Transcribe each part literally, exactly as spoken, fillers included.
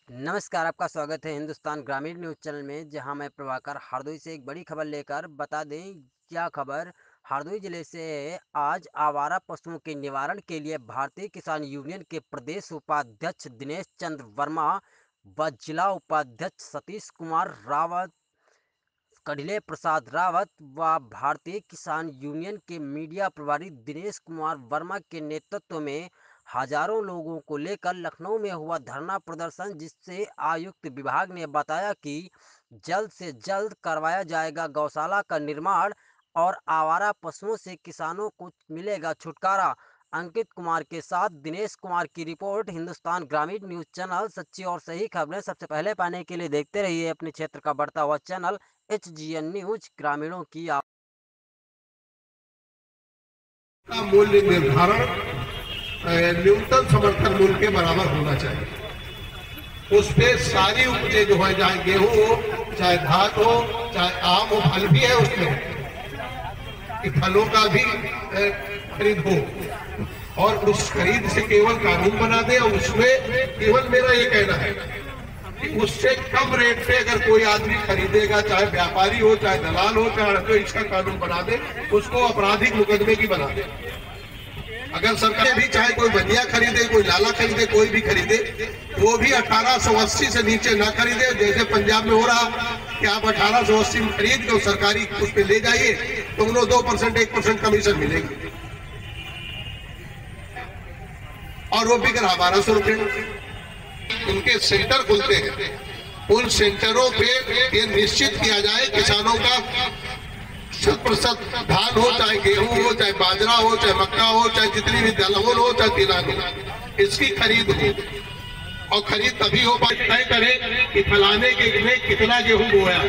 नमस्कार, आपका स्वागत है हिंदुस्तान ग्रामीण न्यूज़ चैनल में, जहां मैं प्रभाकर हरदोई से एक बड़ी खबर लेकर बता दें। क्या खबर हरदोई जिले से है। आज आवारा पशुओं के निवारण के लिए भारतीय किसान यूनियन के प्रदेश उपाध्यक्ष दिनेश चंद्र वर्मा व जिला उपाध्यक्ष सतीश कुमार रावत, कढ़िले प्रसाद रावत व भारतीय किसान यूनियन के मीडिया प्रभारी दिनेश कुमार वर्मा के नेतृत्व में हजारों लोगों को लेकर लखनऊ में हुआ धरना प्रदर्शन, जिससे आयुक्त विभाग ने बताया कि जल्द से जल्द करवाया जाएगा गौशाला का निर्माण और आवारा पशुओं से किसानों को मिलेगा छुटकारा। अंकित कुमार के साथ दिनेश कुमार की रिपोर्ट, हिंदुस्तान ग्रामीण न्यूज चैनल। सच्ची और सही खबरें सबसे पहले पाने के लिए देखते रहिए अपने क्षेत्र का बढ़ता हुआ channel H G N news, ग्रामीणों की आवाज़। का मूल्य निर्धारण न्यूनतम समर्थन मूल्य के बराबर होना चाहिए। उस पे सारी उपजें जो है, चाहे गेहूं हो, चाहे धान हो, चाहे आम हो, फल भी है उसमें, कि फलों का भी खरीद हो, और उस खरीद से केवल कानून बना दे। और उसमें केवल मेरा ये कहना है कि उससे कम रेट पे अगर कोई आदमी खरीदेगा, चाहे व्यापारी हो, चाहे दलाल हो, चाहे तो इसका कानून बना दे, उसको आपराधिक मुकदमे की बना दे। अगर सरकार भी चाहे कोई बनिया खरीदे, कोई लाला खरीदे, कोई भी खरीदे, वो भी अठारह सौ अस्सी से नीचे ना खरीदे। जैसे पंजाब में हो रहा कि आप अठारह सौ अस्सी में खरीद के सरकारी उस पे ले जाइए तो उन्हें दो परसेंट एक परसेंट कमीशन मिलेगी, और वो बिक रहा बारह सौ रुपये। उनके सेंटर खुलते हैं, उन सेंटरों पे ये निश्चित किया जाए किसानों का शत प्रतिशत धान हो, चाहे गेहूं हो, चाहे बाजरा हो, चाहे मक्का हो, चाहे जितनी भी दलहन हो, चाहे तिलहन हो, इसकी खरीद हो। और खरीद तभी हो पाए तय करे कि फलाने के में कितना गेहूं बोया।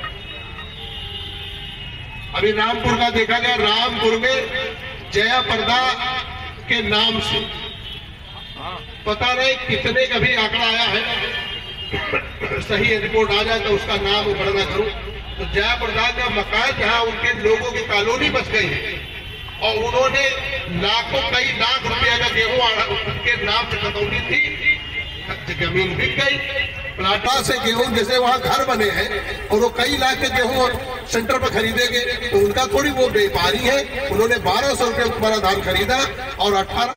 अभी रामपुर का देखा गया, रामपुर में जया प्रदा के नाम से पता नहीं कितने का भी आंकड़ा आया है, सही रिपोर्ट आ जाए तो उसका नाम गणना करूं तो जया प्रदा का मकान जहां उनके लोगों की कॉलोनी बच गई है, और उन्होंने लाखों कई लाख रुपए का गेहूं उनके नाम से खतौनी थी, जमीन बिक गई। प्लाटा से गेहूं जैसे वहां घर बने हैं और वो कई लाख के गेहूं सेंटर पर खरीदेंगे, तो उनका थोड़ी वो व्यापारी है, उन्होंने बारह सौ रुपये तुम्हारा धान खरीदा और अठारह